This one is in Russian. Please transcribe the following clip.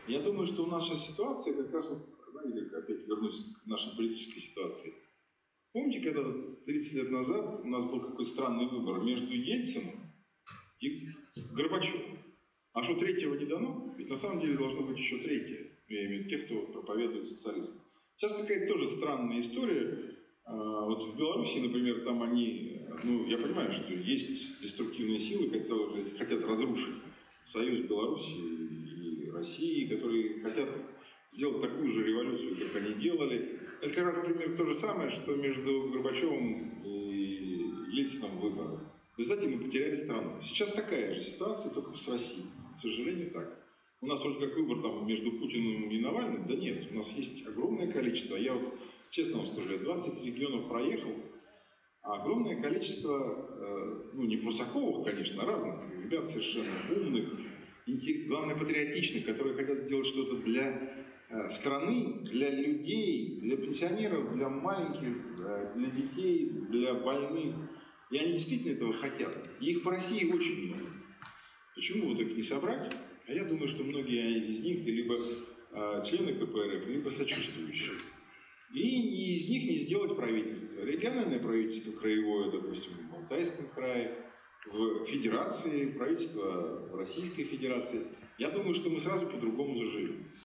Я думаю, что у нас сейчас ситуация как раз вот, знаете, как опять вернусь к нашей политической ситуации. Помните, когда 30 лет назад у нас был какой странный выбор между Ельциным и Горбачевым? А что третьего не дано? Ведь на самом деле должно быть еще третье. Я имею в виду тех, кто проповедует социализм. Сейчас какая-то тоже странная история. Вот в Беларуси, например, там они, ну, я понимаю, что есть деструктивные силы, которые хотят разрушить союз Беларуси и России, которые хотят сделать такую же революцию, как они делали. Это как раз, например, то же самое, что между Горбачевым и Ельцином в выборах. В результате мы потеряли страну. Сейчас такая же ситуация, только с Россией. К сожалению, так. У нас вроде как выбор там между Путиным и Навальным. Да нет, у нас есть огромное количество. Я вот, честно вам скажу, я 20 регионов проехал, а огромное количество, ну не прусаковых, конечно, разных, ребят совершенно умных, главное патриотичных, которые хотят сделать что-то для страны, для людей, для пенсионеров, для маленьких, для детей, для больных. И они действительно этого хотят. И их по России очень много. Почему вот их не собрать? А я думаю, что многие из них либо члены КПРФ, либо сочувствующие. И из них не сделать правительство. Региональное правительство краевое, допустим, в Алтайском крае, в Федерации, правительство Российской Федерации. Я думаю, что мы сразу по-другому заживем.